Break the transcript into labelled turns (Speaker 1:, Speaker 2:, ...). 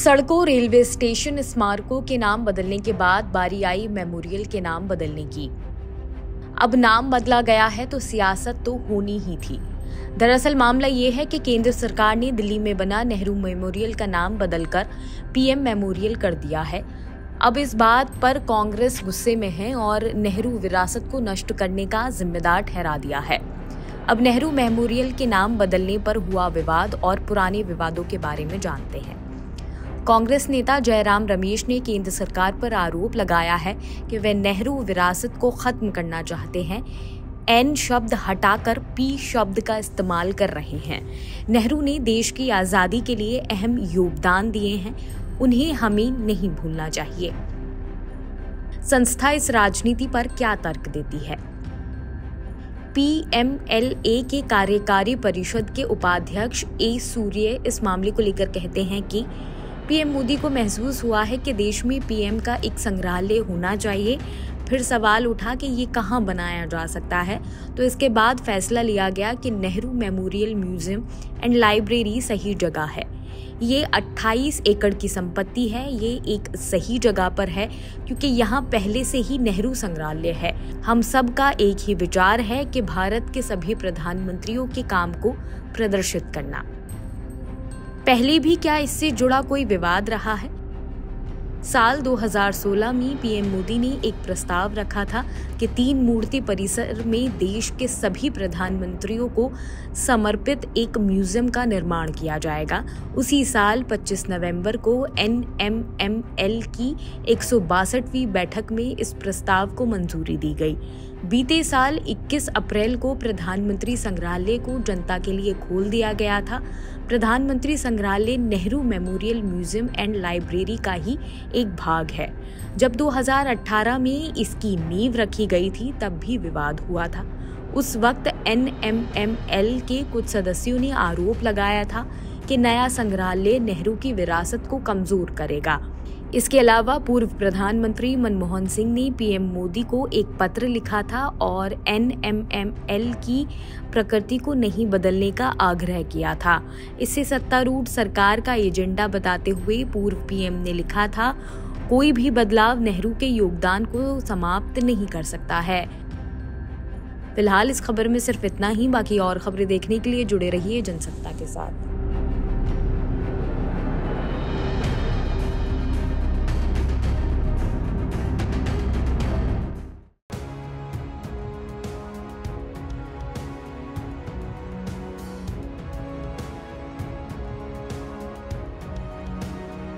Speaker 1: सड़कों, railway station, स्मारकों के नाम बदलने के बाद बारी आई मेमोरियल के नाम बदलने की। अब नाम बदला गया है तो सियासत तो होनी ही थी। दरअसल मामला ये है कि केंद्र सरकार ने दिल्ली में बना नेहरू मेमोरियल का नाम बदलकर पीएम मेमोरियल कर दिया है। अब इस बात पर कांग्रेस गुस्से में है और नेहरू विरासत को नष्ट करने का जिम्मेदार ठहरा दिया है। अब नेहरू मेमोरियल के नाम बदलने पर हुआ विवाद और पुराने विवादों के बारे में जानते हैं। कांग्रेस नेता जयराम रमेश ने केंद्र सरकार पर आरोप लगाया है कि वे नेहरू विरासत को खत्म करना चाहते हैं। एन शब्द हटाकर पी शब्द का इस्तेमाल कर रहे हैं। नेहरू ने देश की आजादी के लिए अहम योगदान दिए हैं, उन्हें हमें नहीं भूलना चाहिए। संस्था इस राजनीति पर क्या तर्क देती है? पीएमएलए के कार्यकारी परिषद के उपाध्यक्ष ए सूर्य इस मामले को लेकर कहते हैं कि पीएम मोदी को महसूस हुआ है कि देश में पीएम का एक संग्रहालय होना चाहिए। फिर सवाल उठा कि ये कहाँ बनाया जा सकता है, तो इसके बाद फैसला लिया गया कि Nehru memorial museum and library सही जगह है। ये 28 एकड़ की संपत्ति है। ये एक सही जगह पर है क्योंकि यहाँ पहले से ही नेहरू संग्रहालय है। हम सब का एक ही विचार है कि भारत के सभी प्रधानमंत्रियों के काम को प्रदर्शित करना। पहले भी क्या इससे जुड़ा कोई विवाद रहा है? साल 2016 में पीएम मोदी ने एक प्रस्ताव रखा था कि 3 मूर्ति परिसर में देश के सभी प्रधानमंत्रियों को समर्पित एक म्यूजियम का निर्माण किया जाएगा। उसी साल 25 नवंबर को एनएमएमएल की 162वीं बैठक में इस प्रस्ताव को मंजूरी दी गई। बीते साल 21 अप्रैल को प्रधानमंत्री संग्रहालय को जनता के लिए खोल दिया गया था। प्रधानमंत्री संग्रहालय Nehru memorial museum and library का ही एक भाग है। जब 2018 में इसकी नींव रखी गई थी तब भी विवाद हुआ था। उस वक्त एनएमएमएल के कुछ सदस्यों ने आरोप लगाया था कि नया संग्रहालय नेहरू की विरासत को कमजोर करेगा। इसके अलावा पूर्व प्रधानमंत्री मनमोहन सिंह ने पीएम मोदी को एक पत्र लिखा था और एनएमएमएल की प्रकृति को नहीं बदलने का आग्रह किया था। इससे सत्तारूढ़ सरकार का एजेंडा बताते हुए पूर्व पीएम ने लिखा था, कोई भी बदलाव नेहरू के योगदान को समाप्त नहीं कर सकता है। फिलहाल इस खबर में सिर्फ इतना ही। बाकी और खबरें देखने के लिए जुड़े रहिए जनसत्ता के साथ।